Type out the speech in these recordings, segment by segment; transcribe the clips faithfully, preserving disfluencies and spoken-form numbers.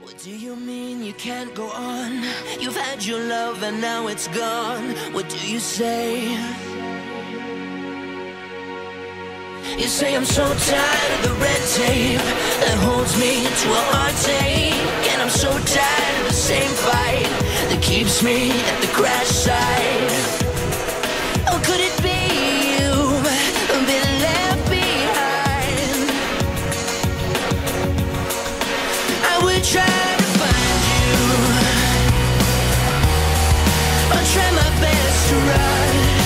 What do you mean you can't go on? You've had your love and now it's gone. What do you say? You say I'm so tired of the red tape that holds me to a heartache, and I'm so tired of the same fight that keeps me at the crash site. Oh, could it be you've been left behind? I would try to find you, I'll try my best to rush.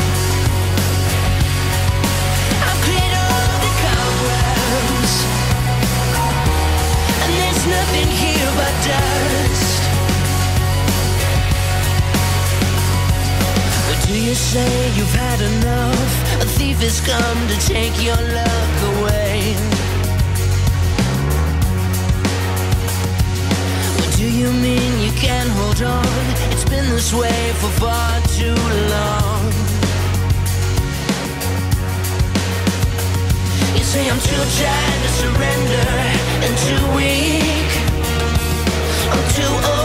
I'll clear all the cobwebs, and there's nothing here but dust. What do you say you've had enough? A thief has come to take your luck away. Do you mean you can't hold on? It's been this way for far too long. You say I'm too tired to surrender and too weak, I'm too old